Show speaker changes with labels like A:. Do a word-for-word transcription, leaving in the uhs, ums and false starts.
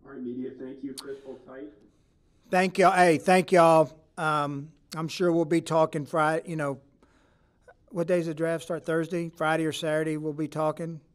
A: All right, media, thank you. Chris, hold tight.
B: Thank y'all. Hey, thank y'all. Um, I'm sure we'll be talking Friday. You know, what days the draft start? Thursday, Friday, or Saturday? We'll be talking.